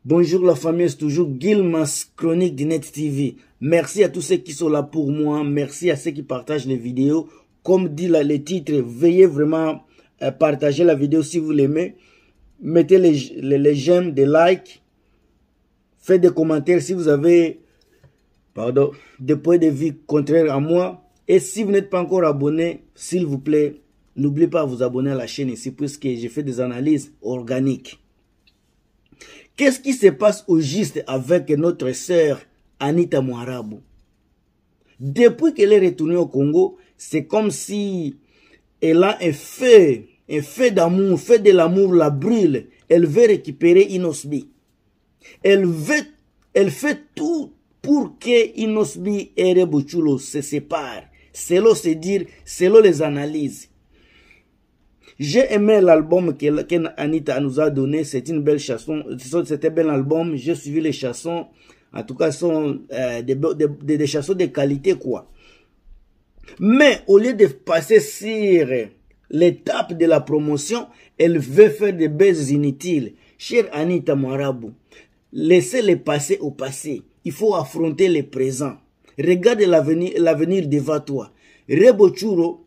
Bonjour la famille, c'est toujours Gilmas Chronique de Net TV. Merci à tous ceux qui sont là pour moi. Merci à ceux qui partagent les vidéos. Comme dit là, le titre, veuillez vraiment partager la vidéo si vous l'aimez. Mettez les j'aime, des likes. Faites des commentaires si vous avez des points de vue contraires à moi. Et si vous n'êtes pas encore abonné, s'il vous plaît, n'oubliez pas de vous abonner à la chaîne ici puisque j'ai fait des analyses organiques. Qu'est-ce qui se passe au juste avec notre sœur Anita Mwarabu? Depuis qu'elle est retournée au Congo, c'est comme si elle a un feu d'amour, feu de l'amour la brûle. Elle veut récupérer Inosbi. Elle fait tout pour que Inosbi et Rebochulo se séparent. Selon se dire, selon les analyses. J'ai aimé l'album qu'Anita nous a donné. C'est une belle chanson. C'était un bel album. J'ai suivi les chansons. En tout cas, ce sont des chansons de qualité, quoi. Mais au lieu de passer sur l'étape de la promotion, elle veut faire des baises inutiles. Chère Anita Mwarabu, laissez le passé au passé. Il faut affronter le présent. Regarde l'avenir devant toi. Rebochulo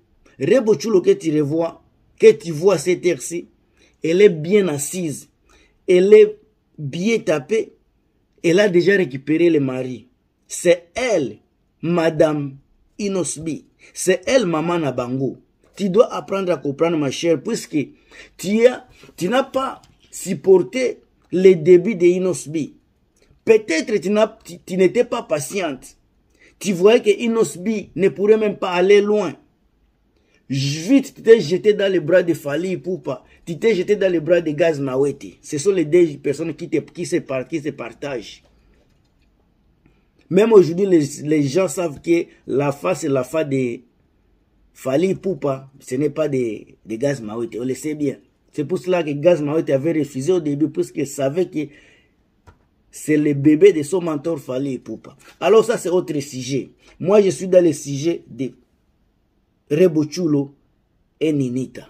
que tu vois cette heure-ci, elle est bien assise, elle est bien tapée, elle a déjà récupéré le mari. C'est elle, Madame Inosbi. C'est elle, Maman Nabango. Tu dois apprendre à comprendre, ma chère, puisque tu n'as pas supporté les débuts de Inosbi. Peut-être tu n'étais pas patiente. Tu voyais que Inosbi ne pourrait même pas aller loin. Vite, tu t'es jeté dans les bras de Fally Ipupa. Tu t'es jeté dans les bras de Gaz Mawete. Ce sont les deux personnes qui se partagent. Même aujourd'hui, les gens savent que la face c'est la face de Fally Ipupa. Ce n'est pas de Gaz Mawete. On le sait bien. C'est pour cela que Gaz Mawete avait refusé au début, puisqu'il savait que c'est le bébé de son mentor Fally Ipupa. Alors ça, c'est autre sujet. Moi, je suis dans le sujet de Rebochulo et Ninita.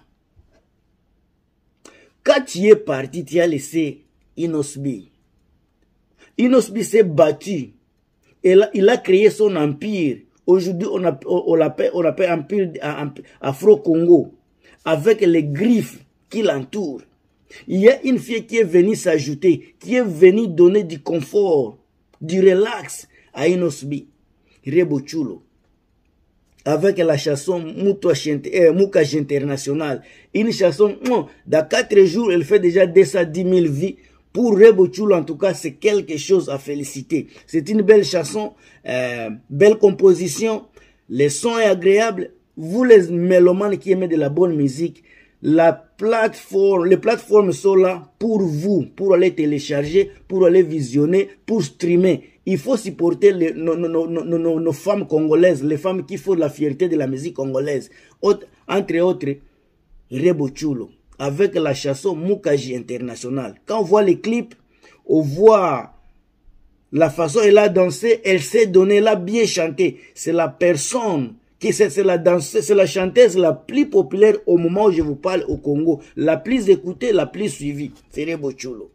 Quand tu es parti, tu as laissé Inosbi. Inosbi s'est battu. Il a créé son empire. Aujourd'hui, on l'appelle empire Afro-Congo. Avec les griffes qui l'entourent. Il y a une fille qui est venue s'ajouter, qui est venue donner du confort, du relax à Inosbi. Rebochulo. Avec la chanson Mukash International. Une chanson, dans 4 jours, elle fait déjà 210 000 vies. Pour Rebochulo, en tout cas, c'est quelque chose à féliciter. C'est une belle chanson, belle composition. Le son est agréable. Vous, les mélomanes qui aimez de la bonne musique, les plateformes sont là pour vous, pour aller télécharger, pour aller visionner, pour streamer. Il faut supporter nos femmes congolaises, les femmes qui font la fierté de la musique congolaise. Entre autres, Rebochulo, avec la chanson Mukaji International. Quand on voit les clips, on voit la façon elle a dansé, elle s'est donnée, elle a bien chanté. C'est la personne, c'est la chanteuse la plus populaire au moment où je vous parle au Congo. La plus écoutée, la plus suivie. C'est Rebochulo.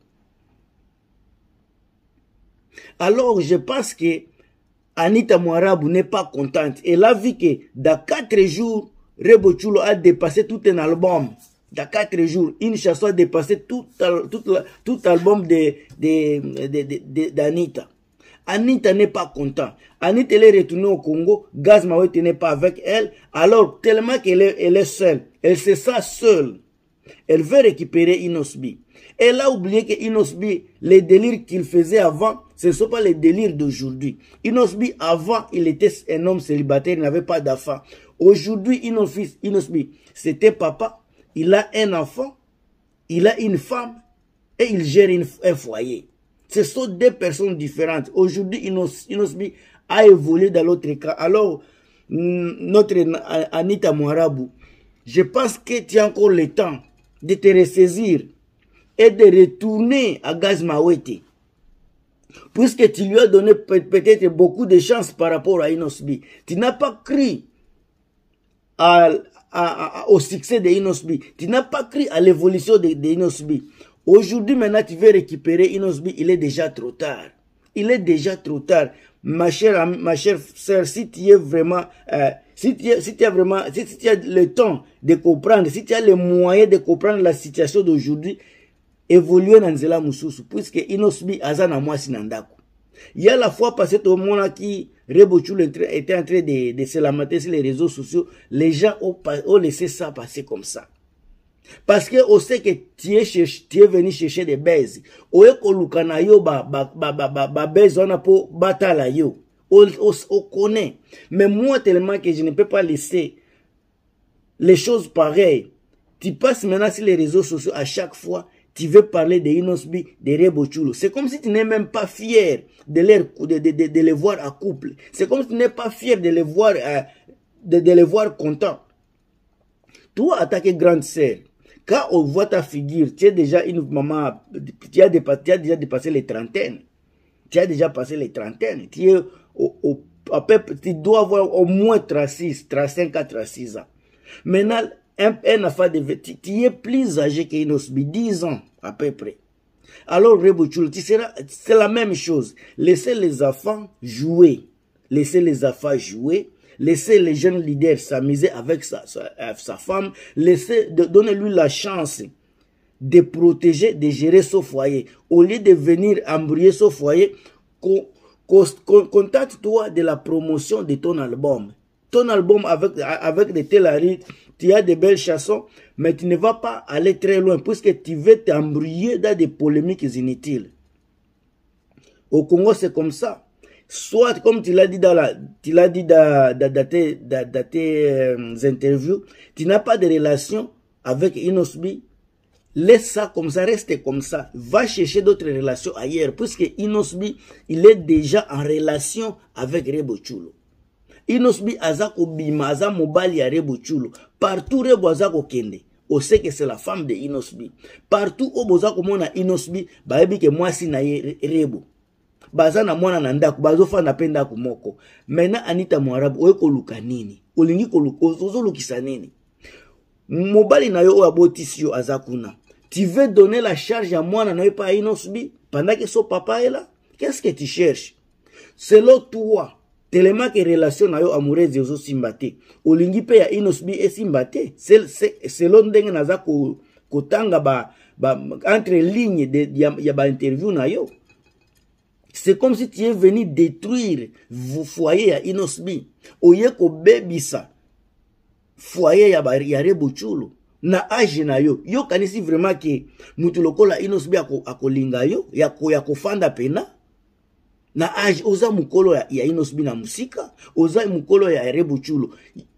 Alors, je pense que Anita Mwarabu n'est pas contente. Elle a vu que dans 4 jours, Rebochulo a dépassé tout un album. Dans 4 jours, une chanson a dépassé tout album d'Anita. Anita n'est pas contente. Anita elle est retournée au Congo. Gaz Mawete n'est pas avec elle. Alors, tellement qu'elle est seule. Elle se sent seule. Elle veut récupérer Inosbi. Elle a oublié que Inosbi, les délires qu'il faisait avant, ce ne sont pas les délires d'aujourd'hui. Inosbi, avant, il était un homme célibataire, il n'avait pas d'enfant. Aujourd'hui, Inosbi, c'était papa, il a un enfant, il a une femme, et il gère un foyer. Ce sont 2 personnes différentes. Aujourd'hui, Inosbi a évolué dans l'autre cas. Alors, notre Anita Mwarabu, je pense que tu as encore le temps de te ressaisir et de retourner à Gaz Mawete. Puisque tu lui as donné peut-être beaucoup de chance par rapport à Inosbi. Tu n'as pas cru au succès de Inosbi. Tu n'as pas cru à l'évolution de Inosbi. Aujourd'hui, maintenant, tu veux récupérer Inosbi, il est déjà trop tard. Il est déjà trop tard. Ma chère sœur, si tu es vraiment, si tu as le temps de comprendre, si tu as les moyens de comprendre la situation d'aujourd'hui, évoluer dans Nzela Mususu, puisque Inosbi azana mwasi nandako. Il y a la fois passée, tout le monde qui Rebo Tsholo était en train de se lamenter sur les réseaux sociaux, les gens ont laissé ça passer comme ça. Parce que on sait que tu es venu chercher des baises. Oye kolukana yo baises on a pour batala yo. On connaît. Mais moi tellement que je ne peux pas laisser les choses pareilles. Tu passes maintenant sur les réseaux sociaux à chaque fois. Tu veux parler de Inosbi, de Rebo Tsholo. C'est comme si tu n'es même pas fier de les voir à couple. C'est comme si tu n'es pas fier de les voir, de les voir contents. Toi, en tant que grande sœur, quand on voit ta figure, tu es déjà une maman, tu as déjà dépassé les trentaines. Tu as déjà passé les trentaines. Tu dois avoir au moins 36, 35 à 36 ans. Maintenant, un enfant tu es plus âgé que Inosbi, 10 ans à peu près. Alors, Rebo Tsholo, c'est la même chose. Laissez les enfants jouer. Laissez les enfants jouer. Laissez les jeunes leaders s'amuser avec sa femme. Donnez-lui la chance de protéger, de gérer son foyer. Au lieu de venir embrouiller son foyer, contacte-toi de la promotion de ton album. Ton album avec des télarites, tu as de belles chansons, mais tu ne vas pas aller très loin puisque tu veux t'embrouiller dans des polémiques inutiles. Au Congo, c'est comme ça. Soit, comme tu l'as dit dans tes interviews, tu n'as pas de relation avec Inosbi. Laisse ça comme ça, reste comme ça. Va chercher d'autres relations ailleurs, puisque Inosbi, il est déjà en relation avec Rebo Tsholo. Inosbi azako bima, aza mobali ya Rebo Tsholo. Partout Rebo azako kende. On sait que c'est la femme de Inosbi. Partout où bozako mona Inosbi, baebi ke mwasi na Rebo. Bazana mwana na ndako, bazofa na penda kumoko. Mena Anita Mwarabu, oye koluka nini? Olingi koluka, ozolukisa nini? Mobali na yo oya botisio azakuna. Tu veux donner la charge à mwana na yo pa Inosbi, pendant que son papa est là? Qu'est-ce que tu cherches? Selon toi, tellement que relation na yo amoureuse yozo simbate. Olingi pe ya Inosbi e simbate. Selon ndenge naza kotanga entre lignes ya ba interview na yo. C'est comme si tu es venu détruire vos foyers à Inosbi. Oye ko bebisa foyer ya Rebo Tsholo. Na age na yo. Yo kanisi vraiment que mutu lokola Inosbi akolinga yo. Ya kofanda pena. Na age oza mukolo ya Inosbi na musika. Oza mukolo ya Rebo Tsholo.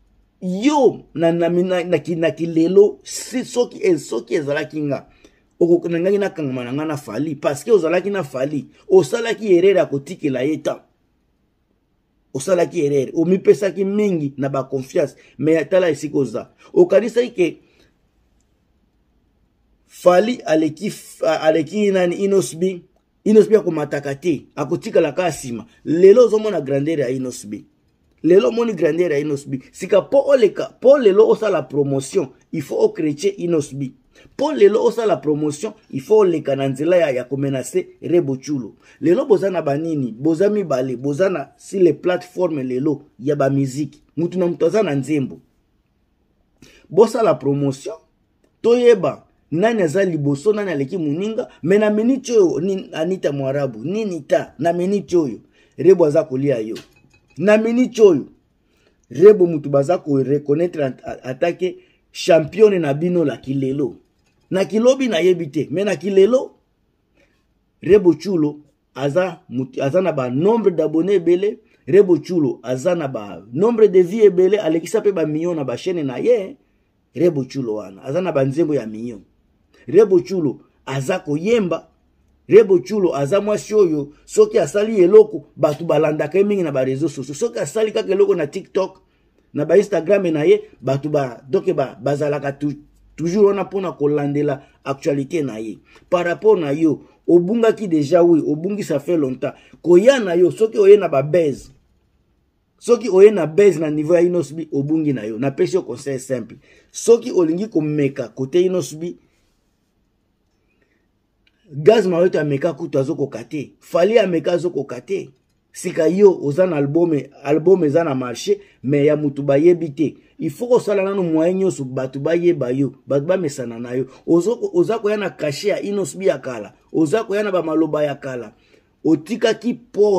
Yo na kilelo soki ezalaki nga. Okokonangaki na kangama na fali parce que ozalaki na fali osalaki erreur ya kotikela yeta osalaki erreur omipesaki mingi na ba confiance mais atala esika oza okanisaki ke fali aleki nani Inosbi akomataka te akotikala ka sima lelo ozomona grandeur ya Inosbi lelo moni grandeur ya Inosbi sika po lelo osala promotion il faut okreche Inosbi. Pour lelo osa la promotion, il faut le kananzela ya komenacer Rebo Tsholo. Lelo bozana banini, bozami bale, bozana si les plateformes lelo ya ba musique. Mutu na mutoza na nzembo. Bosa la promotion, toyeba nani aza liboso nani aleki muninga, mena miniti oyo ni Anita Mwarabu, nini ta na miniti oyo Rebo aza kolia yo. Na miniti oyo Rebo mutu baza ko reconnaître attaquer championne na bino la kilelo. Na kilobi na yebite, mais na kilelo Rebo Tsholo aza na ba nombre d'abonnés belé, Rebo Tsholo aza na ba nombre de vie belé, alekisa pe ba million na ba chaîne na ye. Rebo Tsholo wana aza na ba nzembo ya million. Rebo Tsholo aza koyemba. Rebo Tsholo aza mwasi oyo soki asali eloko batu balandaka mingi na ba réseaux sociaux. Soki asali kaka eloko na TikTok na ba Instagram na ye batu donc bazalaka toujours on a pona kolandela actualité na ye par rapport na yo obunga ki déjà oui obungi ça fait longtemps koya na yo soki oye na ba base soki oye na base na niveau ya Inosbi obungi na yo na pesi yo conseil simple soki olingi komeka côté Inosbi Gaz Maweto ameka kutu azokoka te, Fally ameka azokoka te. Sika yo oza na album eza na marché mais ya mutu bayebi te. Il faut que sala nanu moyen nyonso batu bayeba yo, batu bamesana na yo. Oza koya na cachet ya Inos B ya kala, oza koya na ba maloba ya kala. Otika ki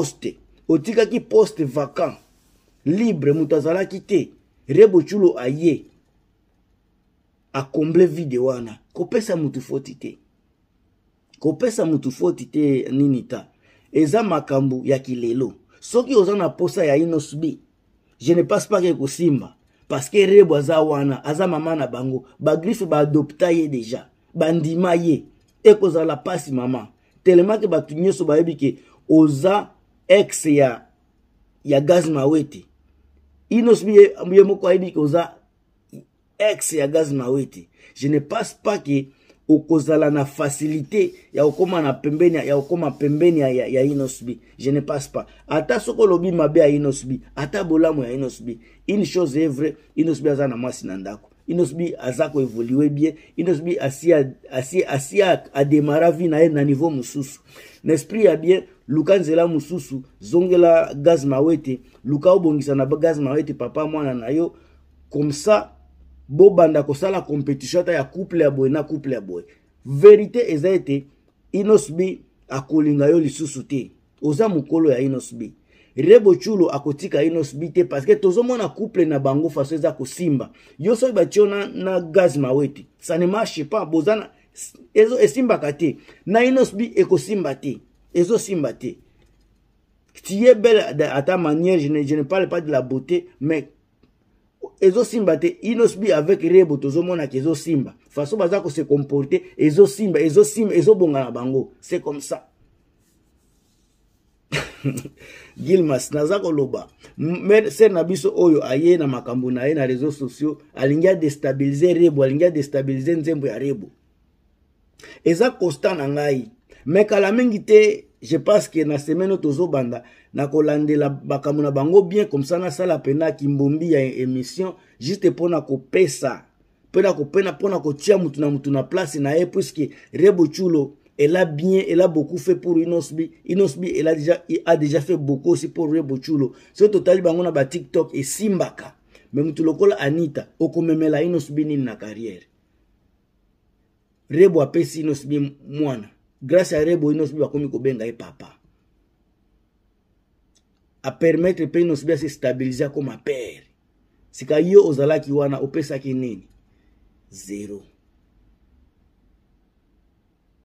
poste vacant libre mutu azalaki te. Rebo Chulo aye a combler vide wana. Kopesa mutu foti te. Kopesa mutu foti te ninita. Eza makambu ya kilelo. Soki oza na posa ya Inos B, je ne passe pas que kosimba. Parce que Rebo aza wana, aza mama na bango. Ba griffe ba adopta ye deja. Bandima ye. Eko za la pasi mama. Tellement que batu nyoso ba yebi ke oza ex ya Gaz Mawete. Inos B ye moko yebi ke oza ex ya Gaz Mawete. Je ne passe pas que okozala na facilité ya okoma na pembeni ya okoma pembeni ya Inos B. Je ne passe pas. Ata soko lobi mabe ya Inos B, ata bolamo ya Inos B. Une chose est vraie, Inos B aza na mwasi na ndako. Inos B aza ko évoluer bien. Inos B asi a démarrer vie na niveau mususu. N'esprit ya bien, luka nzela mususu, zongela Gaz Mawete, luka obongisa na Gaz Mawete papa mwana na yo. Comme ça, bobanda kosala compétition ta ya couple ya boy na couple ya boy. Vérité eza ete Inos B akolinga yo lisusu te. Oza mukolo ya Inos B. Rebo Chulo akotika Inos B te parce que tozomona couple na bango faso eza kosimba. Yo so batio na Gaz Mawete. Ça ne marche pas. Bozana ezo esimba kate. Na Inos B ekosimba te. Ezo simba te. Tu es belle à ta manière, je ne parle pas de la beauté, mais ezo simba te. Inos B avec Rebo tozomona ke ezo simba. Faso baza ko se comporter, ezo simba, ezo bonga na bango. C'est comme ça. Gilmas nazako loba ser na biso oyo aye na makambo na ye na réseaux sociaux alingia déstabiliser Rebo, alingia déstabiliser nzembo ya Rebo. Eza constant na ngai mais kala mingi te. Je pense que na semaine tozo banda na kolandela bakambo na bango bien comme ça na sala pena kimbombi ya émission juste pona ko pesa pona ko tia mutu na place na ye puisque Rebo Chulo elle a beaucoup fait pour Inos B. Inos B elle a déjà fait beaucoup aussi pour Rebo Chulo. C'est total bango na ba TikTok et simbaka. Mais mutu lokola Anita okomemela Inos B ni na carrière. Rebo apesi Inos B mwana. Grâce à Rebo Inos B bakomi kobenga e papa. A permettre pe Inos B à se stabiliser comme un père. Sika yo ozalaki wana opesa ki nini? Zero.